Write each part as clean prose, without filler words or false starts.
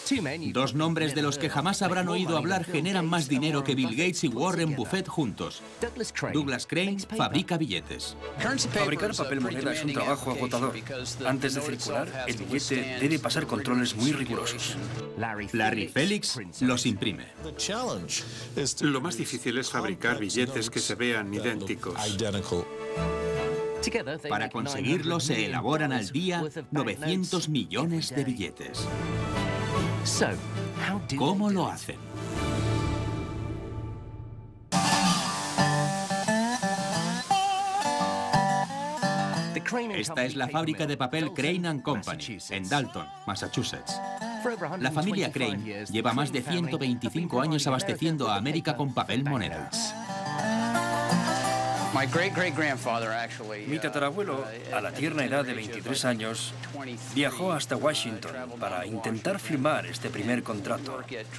Dos nombres de los que jamás habrán oído hablar generan más dinero que Bill Gates y Warren Buffett juntos. Douglas Crane fabrica billetes. Fabricar papel moneda es un trabajo agotador. Antes de circular, el billete debe pasar controles muy rigurosos. Larry Félix los imprime. Lo más difícil es fabricar billetes que se vean idénticos. Para conseguirlo se elaboran al día 900 millones de billetes. ¿Cómo lo hacen? Esta es la fábrica de papel Crane & Company, en Dalton, Massachusetts. La familia Crane lleva más de 125 años abasteciendo a América con papel moneda. Mi tatarabuelo, a la tierna edad de 23 años, viajó hasta Washington para intentar firmar este primer contrato.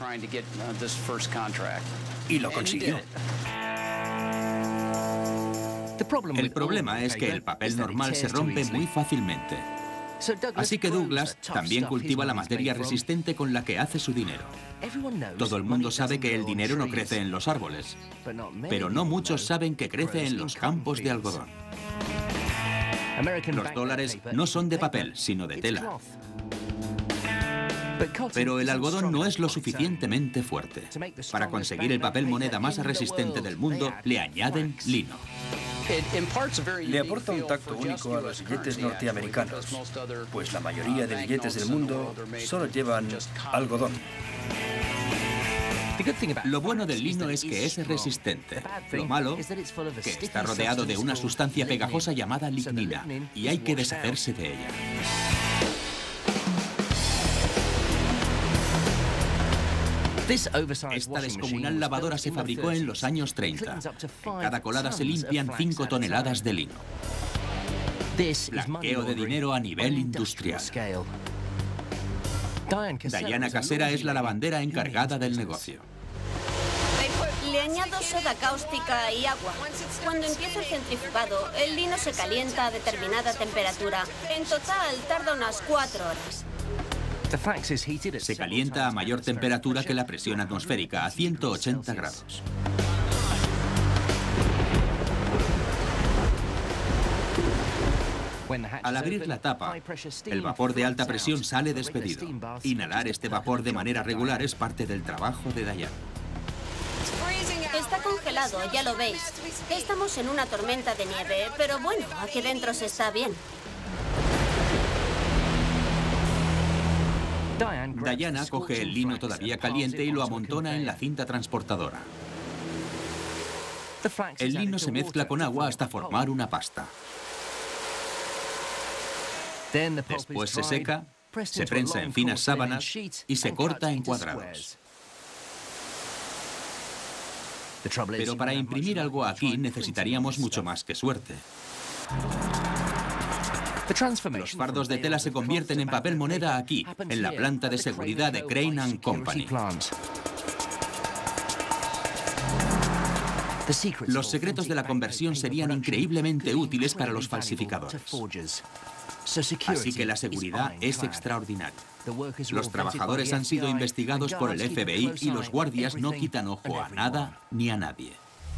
Y lo consiguió. El problema es que el papel normal se rompe muy fácilmente. Así que Douglas también cultiva la materia resistente con la que hace su dinero. Todo el mundo sabe que el dinero no crece en los árboles, pero no muchos saben que crece en los campos de algodón. Los dólares no son de papel, sino de tela. Pero el algodón no es lo suficientemente fuerte. Para conseguir el papel moneda más resistente del mundo, le añaden lino. Le aporta un tacto único a los billetes norteamericanos, pues la mayoría de billetes del mundo solo llevan algodón. Lo bueno del lino es que es resistente. Lo malo, que está rodeado de una sustancia pegajosa llamada lignina, y hay que deshacerse de ella. Esta descomunal lavadora se fabricó en los años 30. En cada colada se limpian 5 toneladas de lino. Blanqueo de dinero a nivel industrial. Diana Casera es la lavandera encargada del negocio. Le añado soda cáustica y agua. Cuando empieza el centrifugado, el lino se calienta a determinada temperatura. En total, tarda unas 4 horas. Se calienta a mayor temperatura que la presión atmosférica, a 180 grados. Al abrir la tapa, el vapor de alta presión sale despedido. Inhalar este vapor de manera regular es parte del trabajo de Diana. Está congelado, ya lo veis. Estamos en una tormenta de nieve, pero bueno, aquí dentro se está bien. Diana coge el lino todavía caliente y lo amontona en la cinta transportadora. El lino se mezcla con agua hasta formar una pasta. Después se seca, se prensa en finas sábanas y se corta en cuadrados. Pero para imprimir algo aquí necesitaríamos mucho más que suerte. Los fardos de tela se convierten en papel moneda aquí, en la planta de seguridad de Crane & Company. Los secretos de la conversión serían increíblemente útiles para los falsificadores. Así que la seguridad es extraordinaria. Los trabajadores han sido investigados por el FBI y los guardias no quitan ojo a nada ni a nadie.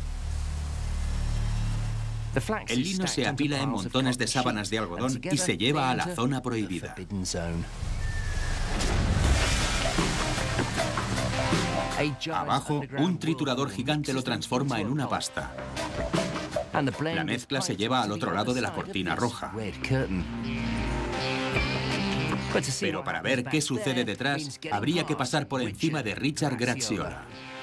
El lino se apila en montones de sábanas de algodón y se lleva a la zona prohibida. Abajo, un triturador gigante lo transforma en una pasta. La mezcla se lleva al otro lado de la cortina roja. Pero para ver qué sucede detrás, habría que pasar por encima de Richard Graziola.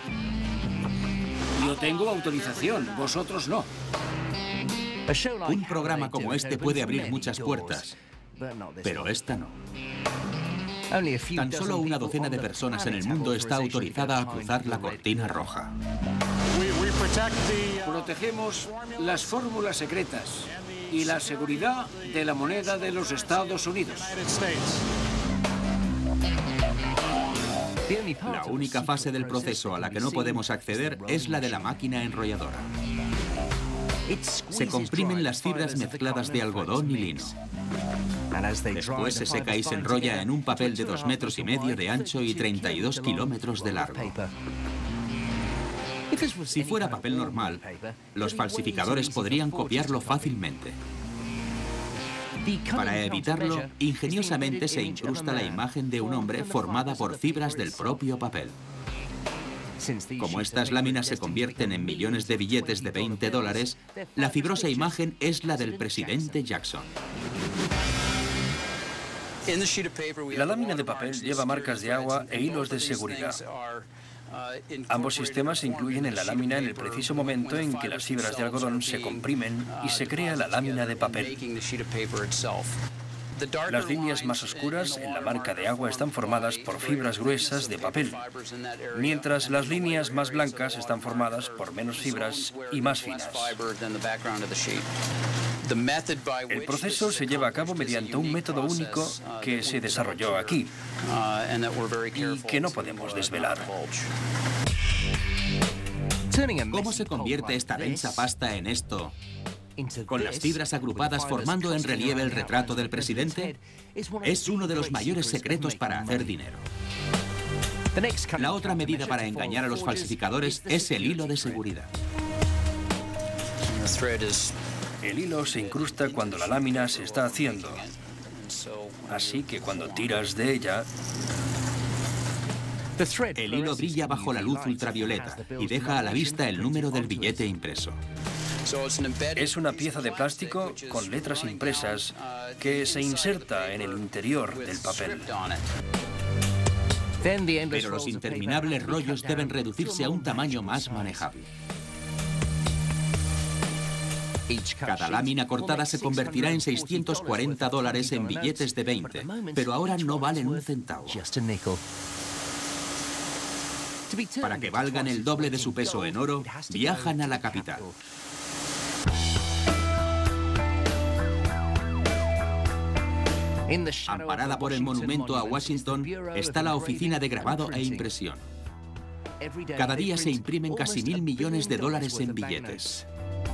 Yo tengo autorización, vosotros no. Un programa como este puede abrir muchas puertas, pero esta no. Tan solo una docena de personas en el mundo está autorizada a cruzar la cortina roja. Protegemos las fórmulas secretas y la seguridad de la moneda de los Estados Unidos. La única fase del proceso a la que no podemos acceder es la de la máquina enrolladora. Se comprimen las fibras mezcladas de algodón y lino. Después se seca y se enrolla en un papel de 2,5 metros de ancho y 32 kilómetros de largo. Si fuera papel normal, los falsificadores podrían copiarlo fácilmente. Para evitarlo, ingeniosamente se incrusta la imagen de un hombre formada por fibras del propio papel. Como estas láminas se convierten en millones de billetes de $20, la fibrosa imagen es la del presidente Jackson. La lámina de papel lleva marcas de agua e hilos de seguridad. Ambos sistemas se incluyen en la lámina en el preciso momento en que las fibras de algodón se comprimen y se crea la lámina de papel. Las líneas más oscuras en la marca de agua están formadas por fibras gruesas de papel, mientras las líneas más blancas están formadas por menos fibras y más finas. El proceso se lleva a cabo mediante un método único que se desarrolló aquí y que no podemos desvelar. ¿Cómo se convierte esta densa pasta en esto, con las fibras agrupadas formando en relieve el retrato del presidente? Es uno de los mayores secretos para hacer dinero. La otra medida para engañar a los falsificadores es el hilo de seguridad. El hilo se incrusta cuando la lámina se está haciendo, así que cuando tiras de ella, el hilo brilla bajo la luz ultravioleta y deja a la vista el número del billete impreso. Es una pieza de plástico con letras impresas que se inserta en el interior del papel. Pero los interminables rollos deben reducirse a un tamaño más manejable. Cada lámina cortada se convertirá en $640 en billetes de 20, pero ahora no valen un centavo. Para que valgan el doble de su peso en oro, viajan a la capital. Amparada por el monumento a Washington, está la oficina de grabado e impresión. Cada día se imprimen casi $1.000 millones en billetes.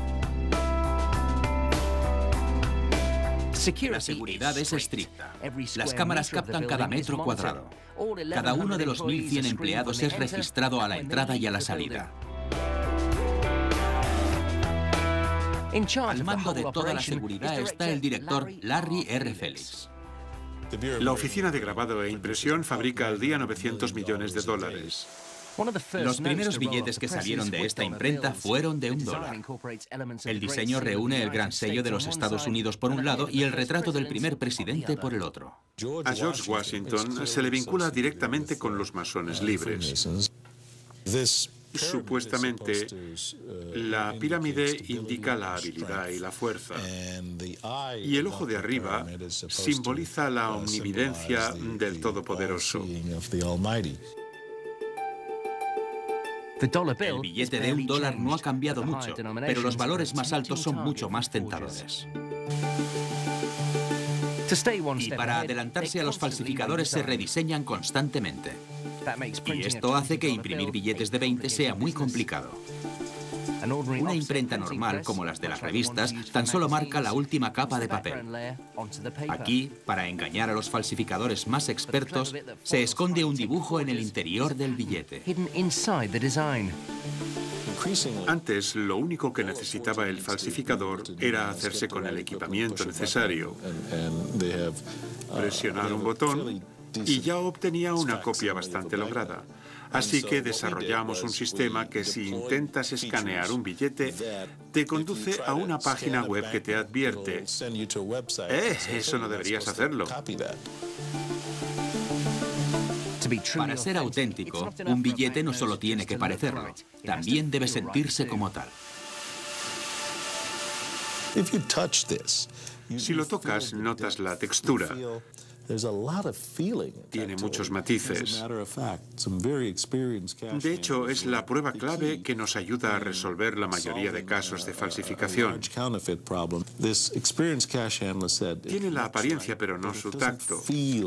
La seguridad es estricta. Las cámaras captan cada metro cuadrado. Cada uno de los 1.100 empleados es registrado a la entrada y a la salida. Al mando de toda la seguridad está el director Larry R. Felix. La oficina de grabado e impresión fabrica al día $900 millones. Los primeros billetes que salieron de esta imprenta fueron de $1. El diseño reúne el gran sello de los Estados Unidos por un lado y el retrato del primer presidente por el otro. A George Washington se le vincula directamente con los masones libres. Supuestamente, la pirámide indica la habilidad y la fuerza, y el ojo de arriba simboliza la omnividencia del Todopoderoso. El billete de $1 no ha cambiado mucho, pero los valores más altos son mucho más tentadores. Y para adelantarse a los falsificadores se rediseñan constantemente. Y esto hace que imprimir billetes de 20 sea muy complicado. Una imprenta normal, como las de las revistas, tan solo marca la última capa de papel. Aquí, para engañar a los falsificadores más expertos, se esconde un dibujo en el interior del billete. Antes, lo único que necesitaba el falsificador era hacerse con el equipamiento necesario, presionar un botón y ya obtenía una copia bastante lograda. Así que desarrollamos un sistema que si intentas escanear un billete, te conduce a una página web que te advierte: eso no deberías hacerlo. Para ser auténtico, un billete no solo tiene que parecerlo, también debe sentirse como tal. Si lo tocas, notas la textura. Tiene muchos matices. De hecho, es la prueba clave que nos ayuda a resolver la mayoría de casos de falsificación. Tiene la apariencia, pero no su tacto.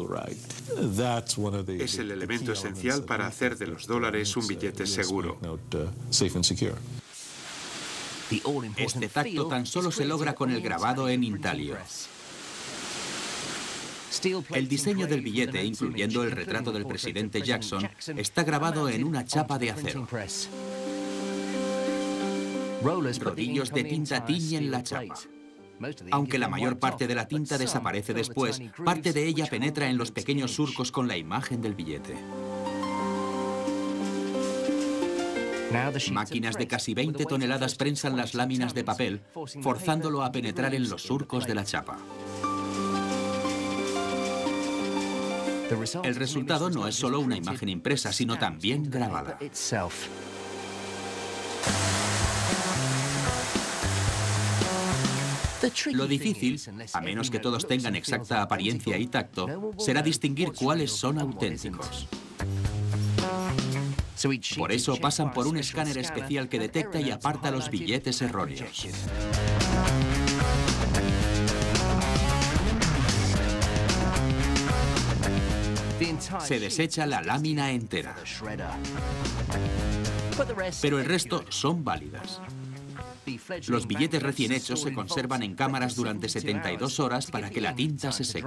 Es el elemento esencial para hacer de los dólares un billete seguro. Este tacto tan solo se logra con el grabado en intalio. El diseño del billete, incluyendo el retrato del presidente Jackson, está grabado en una chapa de acero. Rodillos de tinta tiñen la chapa. Aunque la mayor parte de la tinta desaparece después, parte de ella penetra en los pequeños surcos con la imagen del billete. Máquinas de casi 20 toneladas prensan las láminas de papel, forzándolo a penetrar en los surcos de la chapa. El resultado no es solo una imagen impresa, sino también grabada. Lo difícil, a menos que todos tengan exacta apariencia y tacto, será distinguir cuáles son auténticos. Por eso pasan por un escáner especial que detecta y aparta los billetes erróneos. Se desecha la lámina entera. Pero el resto son válidas. Los billetes recién hechos se conservan en cámaras durante 72 horas para que la tinta se seque.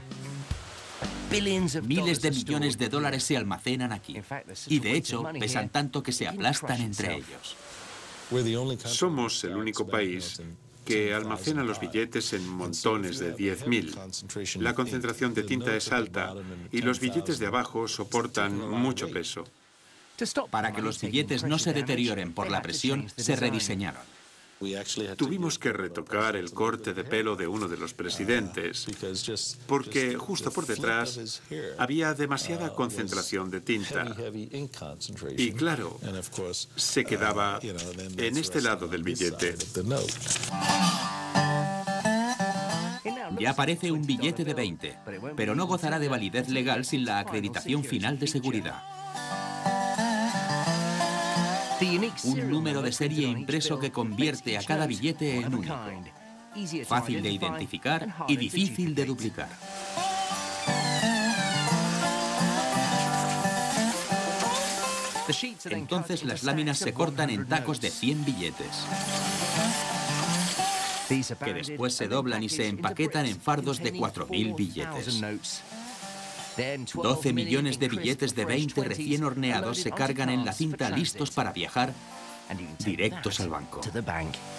Miles de millones de dólares se almacenan aquí. Y de hecho, pesan tanto que se aplastan entre ellos. Somos el único país que almacena los billetes en montones de 10.000. La concentración de tinta es alta y los billetes de abajo soportan mucho peso. Para que los billetes no se deterioren por la presión, se rediseñaron. Tuvimos que retocar el corte de pelo de uno de los presidentes, porque justo por detrás había demasiada concentración de tinta. Y claro, se quedaba en este lado del billete. Ya parece un billete de 20, pero no gozará de validez legal sin la acreditación final de seguridad. Un número de serie impreso que convierte a cada billete en único. Fácil de identificar y difícil de duplicar. Entonces las láminas se cortan en tacos de 100 billetes, que después se doblan y se empaquetan en fardos de 4.000 billetes. 12 millones de billetes de 20 recién horneados se cargan en la cinta listos para viajar directos al banco.